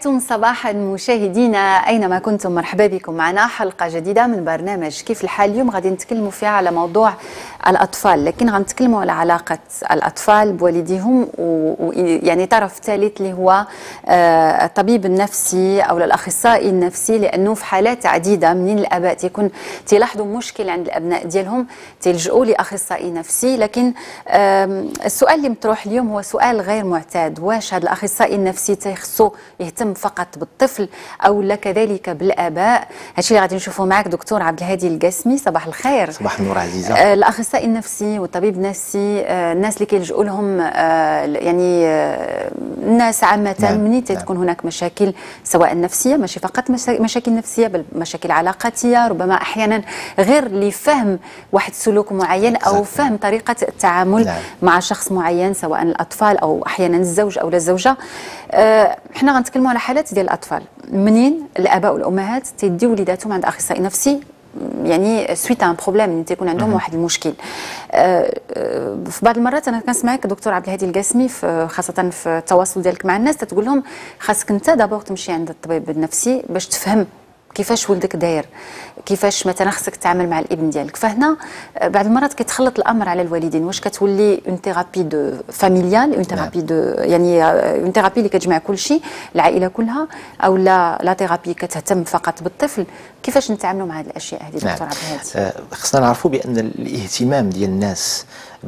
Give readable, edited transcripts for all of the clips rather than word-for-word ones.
تحياتكم صباحا مشاهدينا اينما كنتم، مرحبا بكم معنا حلقه جديده من برنامج كيف الحال. اليوم غادي نتكلموا فيها على موضوع الاطفال، لكن غنتكلموا على علاقه الاطفال بوالديهم ويعني طرف ثالث اللي هو الطبيب النفسي او الاخصائي النفسي، لانه في حالات عديده منين الاباء تيلاحظوا مشكل عند الابناء ديالهم تيلجؤوا لاخصائي نفسي. لكن السؤال اللي مطروح اليوم هو سؤال غير معتاد: واش هذا الاخصائي النفسي تيخصو يهتم فقط بالطفل او لا كذلك بالاباء؟ هادشي اللي غادي نشوفوا معك دكتور عبد الهادي القاسمي. صباح الخير. صباح النور عزيزه. الاخصائي النفسي والطبيب النفسي، الناس اللي كيلجؤوا لهم يعني الناس عامه منين تكون هناك مشاكل سواء نفسيه، ماشي فقط مشاكل نفسيه بل مشاكل علاقاتيه، ربما احيانا غير لفهم واحد سلوك معين او فهم طريقه التعامل مع شخص معين سواء الاطفال او احيانا الزوج او الزوجه. احنا غنتكلموا على حالات ديال الاطفال منين الاباء والامهات تيديو وليداتهم عند اخصائي نفسي، يعني سويت ان بروبليم ان تيكون عندهم واحد المشكل. في بعض المرات انا كنسمعك دكتور عبد الهادي القاسمي خاصه في التواصل ديالك مع الناس تتقول لهم خاصك انت دابور تمشي عند الطبيب النفسي باش تفهم كيفاش ولدك داير، كيفاش مثلا خصك تتعامل مع الابن ديالك. فهنا بعض المرات كيتخلط الامر على الوالدين، واش كتولي اون ثيرابي دو فاميليال، اون ثيرابي دو يعني اون ثيرابي اللي كتجمع كل شيء العائله كلها، او لا ثيرابي كتهتم فقط بالطفل؟ كيفاش نتعاملوا مع هذه الاشياء هذه دكتور عبد الهادي؟ خصنا نعرفوا بان الاهتمام ديال الناس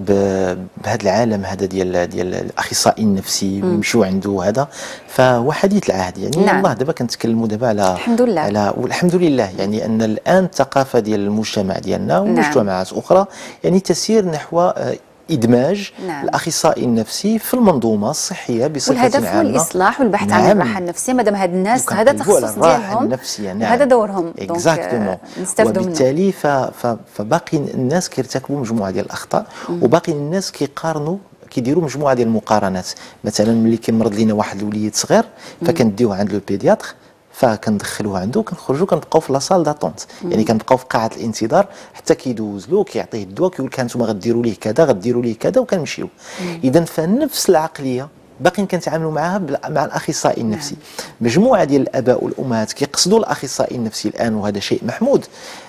بهذا العالم هذا ديال الاخصائي النفسي ويمشيو عنده هذا، فهو حديث العهد. يعني الله دابا كنتكلموا دابا على الحمد لله والحمد لله، يعني ان الان الثقافه ديال المجتمع ديالنا ومجتمعات اخرى يعني تسير نحو إدماج الأخصائي النفسي في المنظومة الصحية بصفة عامة، والهدف هو الإصلاح والبحث عن الراحة النفسية. مادام هاد الناس هذا تخصص ديالهم هذا دورهم، دونك نستافدوا منه. وبالتالي فباقي الناس كيرتكبوا مجموعة ديال الأخطاء، وباقي الناس كيقارنوا كيديروا مجموعة ديال المقارنات. مثلا ملي كيمرض لينا واحد الوليد صغير فكنديوه عند البيدياتر، فكندخلوه عنده، كنخرجوا كنبقاو في لاصال داتونت، يعني كنبقاو في قاعه الانتظار حتى كيدوز له كيعطيه الدواء كيقول لك هانتوما غديروا ليه كذا غديروا ليه كذا وكنمشيو. اذا فنفس العقليه باقيين كنتعاملوا معها مع الاخصائي النفسي. مجموعه ديال الاباء والامهات كيقصدوا الاخصائي النفسي الان، وهذا شيء محمود،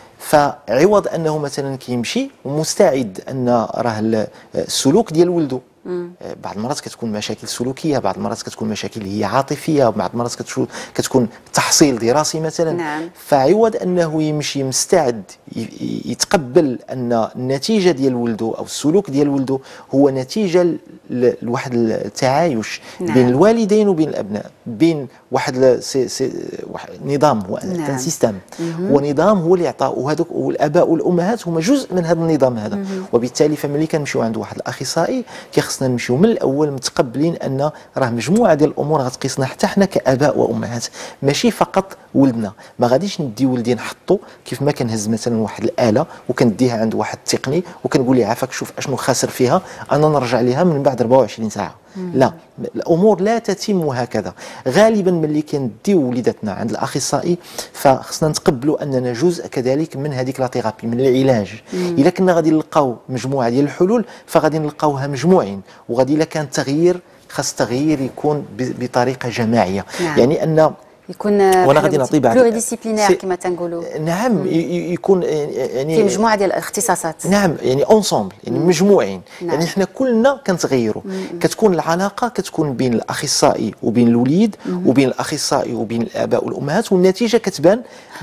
فعوض انه مثلا كيمشي ومستعد ان راه السلوك ديال ولده بعض المرات كتكون مشاكل سلوكيه، بعض المرات كتكون مشاكل هي عاطفيه، بعض المرات كتكون تحصيل دراسي مثلا. فعوض انه يمشي مستعد يتقبل ان النتيجه ديال ولده او السلوك ديال ولده هو نتيجه لواحد التعايش بين الوالدين وبين الابناء، بين واحد نظام، هو سيستم، هو نظام هو اللي عطاه، وهذوك والاباء والامهات هما جزء من هذا النظام هذا. وبالتالي فملي كنمشيو عند واحد الاخصائي خصنا نمشيو من الاول متقبلين ان راه مجموعه ديال الامور غتقيسنا حتى حنا كاباء وامهات، ماشي فقط ولدنا. ما غاديش ندي ولدي نحطو كيف ما كنهز مثلا واحد الاله وكنديها عند واحد التقني وكنقول ليه عافاك شوف اشنو خاسر فيها، انا نرجع ليها من بعد 24 ساعه. لا، الامور لا تتم هكذا. غالبا ملي كنديو وليداتنا عند الاخصائي فخصنا نتقبلوا اننا جزء كذلك من هذيك لا ثيرابي، من العلاج. الا كنا غادي نلقاو مجموعه ديال الحلول فغادي نلقاوها مجموعين، وغادي الا كان تغيير خاص التغيير يكون بطريقه جماعيه. يعني ان يكون وانا غادي نعطي بعض بلوري ديسيبلينير كما تنقولوا. نعم، يكون يعني في مجموعه ديال الاختصاصات. نعم، يعني اونسومبل، يعني مجموعين. يعني حنا كلنا كنتغيروا. كتكون العلاقه كتكون بين الاخصائي وبين الوليد وبين الاخصائي وبين الاباء والامهات، والنتيجه كتبان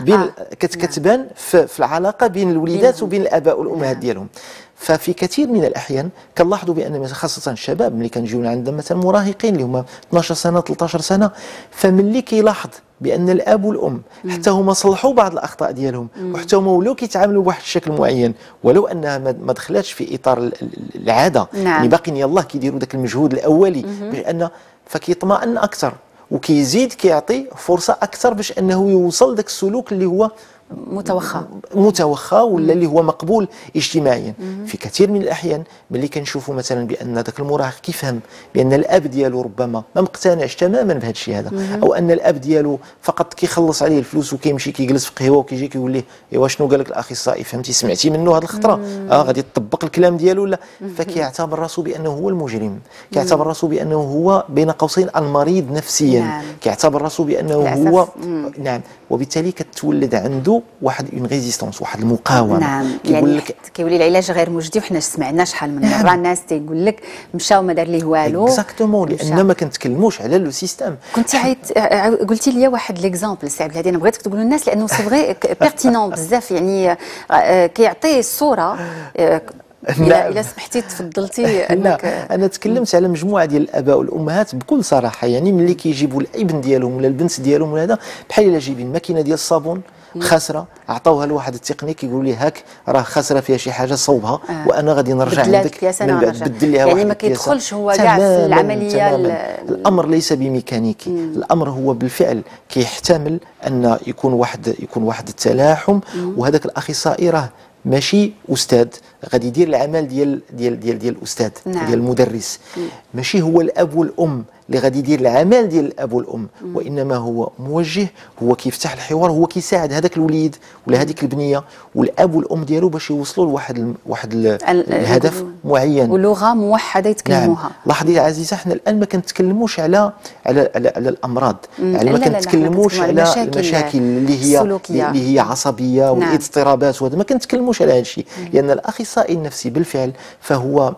كتبان في العلاقه بين الوليدات وبين الاباء والامهات ديالهم. ففي كثير من الاحيان كنلاحظوا بان خاصه الشباب ملي كنجيونا عندنا مثلا مراهقين اللي هما 12 سنه 13 سنه، فملي كيلاحظ بان الاب والام حتى هما صلحوا بعض الاخطاء ديالهم وحتى هما ولاو كيتعاملوا بواحد الشكل معين ولو انها ما دخلاتش في اطار العاده، يعني باقيين يلاه كيديروا ذاك المجهود الاولي باش ان فكيطمئن اكثر وكيزيد كيعطي فرصه اكثر باش انه يوصل ذاك السلوك اللي هو متوخى ولا اللي هو مقبول اجتماعيا. في كثير من الاحيان ملي كنشوفوا مثلا بان ذاك المراهق كيفهم بان الاب ديالو ربما ما مقتنعش تماما بهذا الشيء هذا، او ان الاب ديالو فقط كيخلص عليه الفلوس وكيمشي كيجلس في قهوه وكيجي كيقول ليه ايوا شنو قال لك الاخصائي، فهمتي سمعتي منه هذه الخطره غادي تطبق الكلام ديالو ولا، فكيعتبر راسو بانه هو المجرم، كيعتبر راسو بانه هو بين قوسين المريض نفسيا، كيعتبر راسو بانه هو نعم، وبالتالي كتولد عنده واحد اون ريزيستونس، واحد المقاومه. نعم، يعني كيولي العلاج غير مجدي، وحنا سمعنا شحال من مره الناس تيقول لك مشى وما دار ليه والو. اكزاكتومون، لان ما كنتكلموش على لو سيستيم. كنت قلتي لي واحد ليكزامبل سي عبد الهادي، انا بغيتك تقولوا للناس لانه سي فغي بيرتينون بزاف، يعني كيعطي الصوره. إلا سمحتي تفضلتي انك انا تكلمت على مجموعه ديال الاباء والامهات بكل صراحه، يعني ملي كيجيبوا الابن ديالهم ولا البنت ديالهم ولا هذا، بحال الا جايبين ماكينه ديال الصابون خاسره عطاوها لواحد التقنيك يقول لي هاك راه خاسره فيها شي حاجه صوبها وانا غادي نرجع عندك من بعد بدل لها يعني ما كيدخلش هو كاع في العمليه. الامر ليس بميكانيكي، الامر هو بالفعل كيحتمل ان يكون واحد التلاحم، وهذاك الاخصائي راه ماشي استاذ غادي يدير العمل ديال الاستاذ ديال المدرس، ماشي هو الاب والام اللي غادي يدير العمل ديال الاب والام، وانما هو موجه، هو كيفتح الحوار، هو كيساعد هذاك الوليد ولا هذيك البنيه والاب والام ديالو باش يوصلوا لواحد الهدف معين ولغه موحده يتكلموها. نعم. لاحظي عزيزه، حنا الان ما كنتكلموش على الامراض، يعني ما كنتكلموش على المشاكل اللي هي عصبيه والاضطرابات، وهذا ما كنتكلموش على هذا الشيء، لان الاخصائي النفسي بالفعل فهو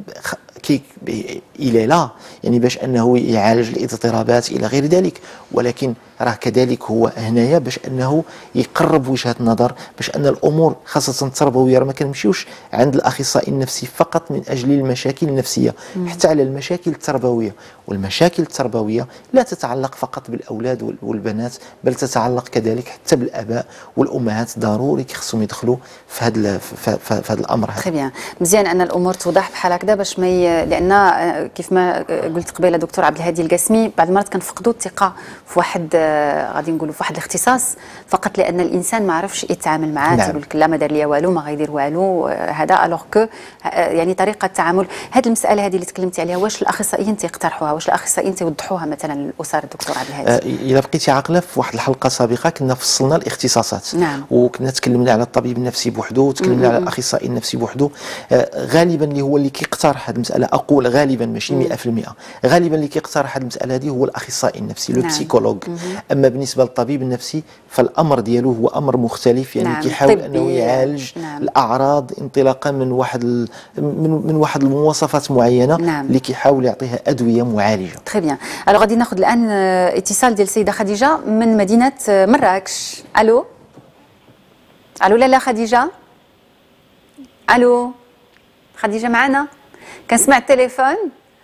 إلى لا يعني باش أنه يعالج الاضطرابات إلى غير ذلك، ولكن راه كذلك هو هنايا باش أنه يقرب وجهة نظر، باش أن الأمور خاصة التربوية ما كنمشيوش عند الأخصائي النفسي فقط من أجل المشاكل النفسية، حتى على المشاكل التربوية. والمشاكل التربوية لا تتعلق فقط بالأولاد والبنات، بل تتعلق كذلك حتى بالآباء والأمهات، ضروري خصهم يدخلوا في هذا الأمر هذا. بيان، مزيان أن الأمور توضح بحال هكذا باش ما لأن كيف ما قلت قبيله دكتور عبد الهادي القاسمي، بعض المرات كنفقدوا الثقة في واحد غادي نقولوا في واحد الاختصاص فقط لأن الإنسان ما عرفش يتعامل معاه. تيقول لك لا ما دار ليا والو، ما غيدير والو هذا، الوغ كو يعني طريقة التعامل. هذه المسألة هذه اللي تكلمتي عليها، واش الأخصائيين تيقترحوها، واش الأخصائيين تيوضحوها مثلا للأسر دكتور عبد الهادي؟ إذا بقيتي عاقلة في واحد الحلقة سابقة كنا فصلنا الاختصاصات. نعم. وكنا تكلمنا على الطبيب النفسي بوحده، وتكلمنا على الأخصائي النفسي بوحده. غالبا اللي هو اللي كيقترح هذه المسألة، أقول غالبا ماشي 100%، غالبا اللي كيقترح هذه المسألة هذه هو الأخصائي النفسي، لو بسيكولوج. أما بالنسبة للطبيب النفسي فالأمر ديالو هو أمر مختلف، يعني كيحاول أنه يعالج الأعراض انطلاقا من واحد المواصفات معينة اللي كيحاول يعطيها أدوية معالجة. تري بيان. الو غادي ناخذ الآن اتصال ديال السيدة خديجة من مدينة مراكش. ألو لالا خديجة، ألو خديجة معنا؟ كنسمع التليفون.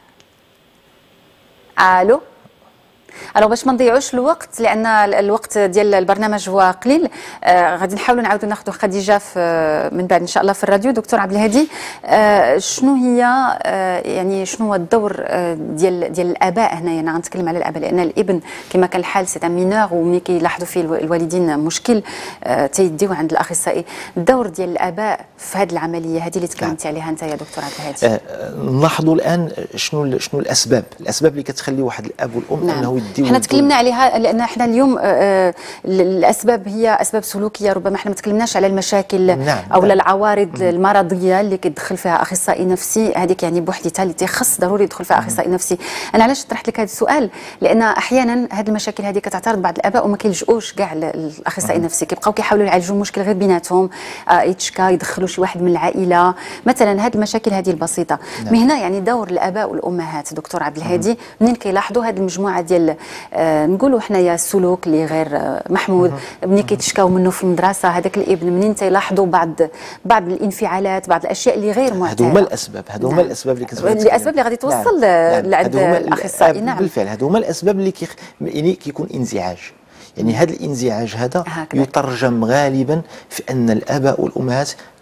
الو باش ما نضيعوش الوقت لان الوقت ديال البرنامج هو قليل، غادي نحاولوا نعاودوا ناخذوا خديجه من بعد ان شاء الله في الراديو. دكتور عبد الهادي، شنو هي يعني شنو هو الدور ديال الاباء هنايا؟ انا غنتكلم على الاباء لان الابن كما كان الحال سي ان مينور، وملي كيلاحظوا فيه الوالدين مشكل تيديوه عند الاخصائي. الدور ديال الاباء في هذه العمليه هذه اللي تكلمتي عليها انت يا دكتور عبد الهادي، نلاحظوا الان شنو الاسباب اللي كتخلي واحد الاب والام انه احنا تكلمنا عليها لان احنا اليوم الاسباب هي اسباب سلوكيه، ربما احنا ما تكلمناش على المشاكل او العوارض المرضيه اللي كيدخل فيها اخصائي نفسي، هذيك يعني بوحديتها اللي تخص ضروري يدخل فيها اخصائي نفسي. انا علاش طرحت لك هذا السؤال؟ لان احيانا هذه المشاكل هذه كتعترض بعض الاباء وما كيلجؤوش كاع للاخصائي النفسي، كيبقاو كيحاولوا يعالجوا المشكل غير بيناتهم، يتشكى يدخلوا شي واحد من العائله مثلا، هذه المشاكل هذه البسيطه. من هنا يعني دور الاباء والامهات دكتور عبد الهادي منين كيلاحظوا هذه المجموعه ديال نقولوا حنايا السلوك اللي غير محمود، ملي كيتشكاو منه في المدرسه هذاك الابن منين تيلاحظوا بعض الانفعالات، بعض الاشياء اللي غير معتاده. هذو هما الاسباب اللي كتبغي الاسباب اللي غادي توصل لعند الاخصائي. نعم بالفعل هذو هما الاسباب اللي يعني كيكون انزعاج. يعني هذا الانزعاج هذا يترجم غالبا في ان الاباء والامهات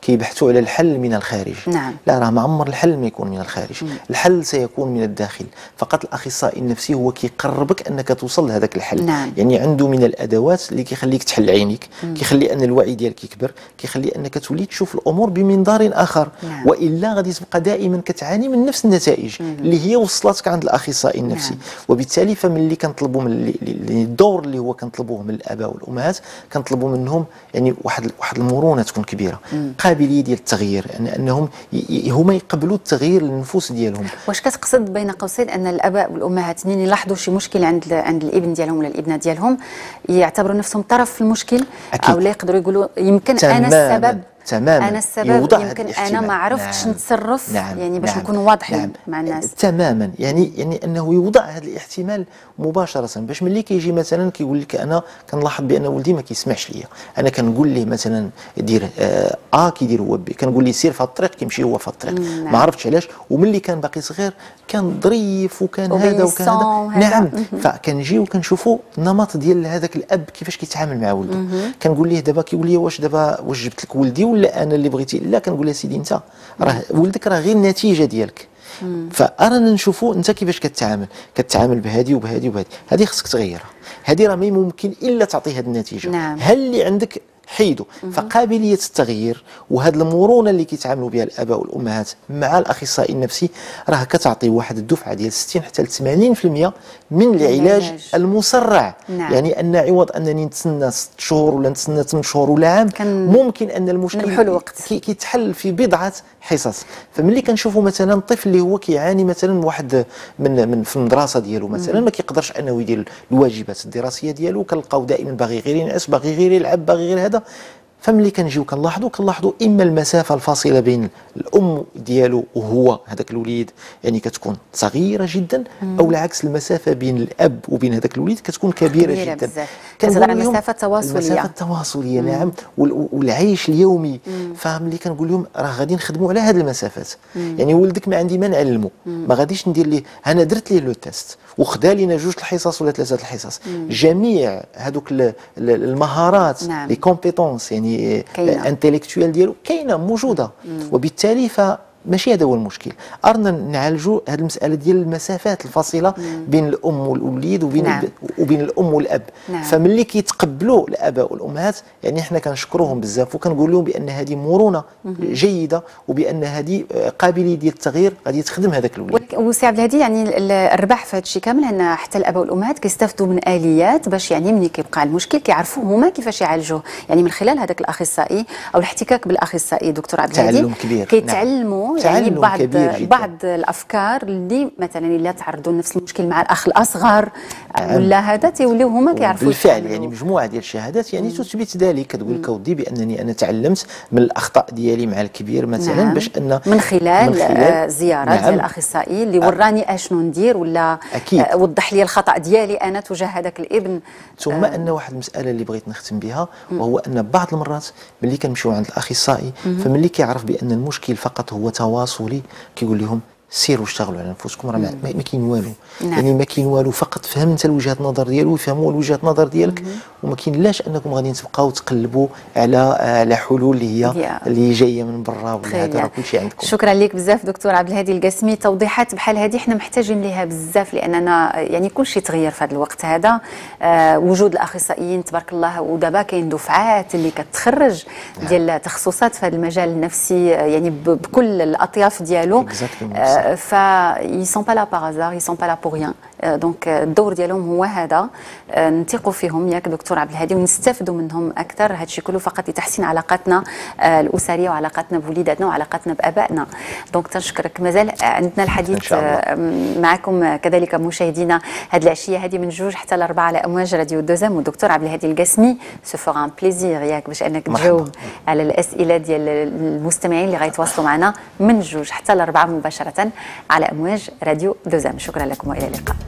كيبحثوا على الحل من الخارج. نعم. لا، راه معمر الحل ما يكون من الخارج، الحل سيكون من الداخل. فقط الاخصائي النفسي هو كيقربك انك توصل لهذاك الحل. نعم. يعني عنده من الادوات اللي كيخليك تحل عينيك، كيخلي ان الوعي ديالك يكبر، كيخلي انك تولي تشوف الامور بمنظار اخر. نعم. والا غادي تبقى دائما كتعاني من نفس النتائج اللي هي وصلتك عند الاخصائي النفسي. نعم. وبالتالي فملي كنطلبوا من الدور اللي هو كنطلبوه من الاباء والامهات، كنطلبوا منهم يعني واحد المرونه تكون كبيره، قابليه ديال التغيير، انهم هما يقبلوا التغيير للنفوس ديالهم. واش كتقصد بين قوسين ان الاباء والامهات منين يلاحظوا شي مشكل عند الابن ديالهم ولا الابنه ديالهم يعتبروا نفسهم طرف في المشكل؟ أكيد. او لا يقدروا يقولوا يمكن انا السبب، تماما انا السبب، يمكن انا ما عرفتش نتصرف. نعم. يعني باش نعم. نكونوا واضحين. نعم. مع الناس تماما. يعني انه يوضع هذا الاحتمال مباشره، باش ملي كيجي مثلا كيقول لك انا كنلاحظ بان ولدي ما كيسمعش ليا، انا كنقول ليه مثلا دير كيدير هو بي، كنقول ليه سير في هذا الطريق كيمشي هو في هذا الطريق. نعم. ما عرفتش علاش، وملي كان باقي صغير كان ظريف وكان هذا وكان هذا. نعم. فكنجي وكنشوفوا النمط ديال هذاك الاب كيفاش كيتعامل مع ولده. كنقول ليه دابا، كيقول لي واش جبت لك ولدي ولا انا اللي بغيتي؟ لا، كنقول له سيدي انت راه ولدك راه غير النتيجه ديالك. فارانا نشوفوا انت كيفاش كتعامل بهذه وبهذه وبهذه، هذه خصك تغيرها، هذه راه ما ممكن الا تعطي هذه النتيجه. نعم. هل اللي عندك حيدو. فقابليه التغيير وهذه المرونه اللي كيتعاملوا بها الاباء والامهات مع الاخصائي النفسي راه كتعطي واحد الدفعه ديال 60 حتى ل 80% من العلاج المسرع. نعم. يعني ان عوض انني نتسنى 6 شهور ولا نتسنى 8 شهور ولا عام، ممكن ان المشكل كيتحل في بضعه حصص. فملي كنشوفوا مثلا الطفل اللي هو كيعاني مثلا واحد من في المدرسه ديالو مثلا ما كيقدرش انه يدير الواجبات الدراسيه ديالو، كنلقاو دائما باغي غير ينعس، باغي غير يلعب، باغي غير هذا. فملي كنجيو كنلاحظوا اما المسافه الفاصله بين الام ديالو وهو هذاك الوليد يعني كتكون صغيره جدا، او العكس المسافه بين الاب وبين هذاك الوليد كتكون كبيره جدا. كتهضر على المسافه التواصليه. نعم. والعيش اليومي. فملي كنقول لهم راه غادي نخدموا على هذه المسافات. يعني ولدك ما عندي ما نعلمه، ما غاديش ندير ليه انا درت ليه لو تيست وخدا لينا 2 الحصص ولا 3 الحصص. جميع هذوك المهارات لي كومبيتونس يعني انتيليكتويال ديالو كاينه موجوده. وبالتالي ماشي هذا هو المشكل. ارنا نعالجوا هذه المساله ديال المسافات الفاصله بين الام والوليد وبين الام والاب. فملي كيتقبلوا الاباء والامهات يعني حنا كنشكروهم بزاف وكنقول لهم بان هذه مرونه جيده وبان هذه قابليه ديال التغيير غادي تخدم هذاك الوليد. وسي عبد الهادي يعني الربح في هذا الشيء كامل ان حتى الاباء والامهات كيستافدوا من اليات باش يعني ملي كيبقى المشكل كيعرفوا هما كيفاش يعالجوه. يعني من خلال هذاك الاخصائي او الاحتكاك بالاخصائي دكتور عبد الهادي تعلم كبير. كيتعلموا يعني بعض الافكار اللي مثلا الا تعرضوا لنفس المشكل مع الاخ الاصغر ولا هذا تيوليو هما كيعرفوا بالفعل. يعني مجموعه ديال الشهادات يعني تثبت ذلك. كتقول لك اودي بانني انا تعلمت من الاخطاء ديالي مع الكبير مثلا. باش ان من خلال زيارات ديال الاخصائي اللي وراني اشنو ندير ولا وضح لي الخطا ديالي انا تجاه هذاك الابن. ثم ان واحد المساله اللي بغيت نختم بها وهو ان بعض المرات ملي كنمشيو عند الاخصائي فملي كيعرف بان المشكل فقط هو تواصلي كيقول لهم سيروا اشتغلوا على انفسكم راه ما كاين والو. يعني ما كاين والو، فقط فهم انت وجهه النظر ديالو ويفهموا وجهه النظر ديالك وما كاينلاش انكم غاديين تبقاو تقلبوا على حلول اللي جايه من برا ولا هذا راه كلشي عندكم. شكرا لك بزاف دكتور عبد الهادي القاسمي. توضيحات بحال هذه حنا محتاجين ليها بزاف لاننا يعني كلشي تغير في هذا الوقت هذا. وجود الاخصائيين تبارك الله ودابا كاين دفعات اللي كتخرج ديال تخصصات في هذا المجال النفسي يعني بكل الاطياف ديالو. ils sont pas là par hasard, ils sont pas là pour rien. دونك الدور ديالهم هو هذا. نثقوا فيهم ياك دكتور عبد الهادي ونستافدوا منهم اكثر. هذا الشيء كله فقط لتحسين علاقاتنا الاسريه وعلاقاتنا بوليداتنا وعلاقاتنا بابائنا. دونك تنشكرك. مازال عندنا الحديث معكم كذلك مشاهدينا هذه العشيه هذه من 2 حتى ل 4 على امواج راديو دوزام. والدكتور عبد الهادي القاسمي سو فور ان بليزير ياك باش انك تجاوب على الاسئله ديال المستمعين اللي غيتواصلوا معنا من 2 حتى ل 4 مباشره على امواج راديو دوزام. شكرا لكم والى اللقاء.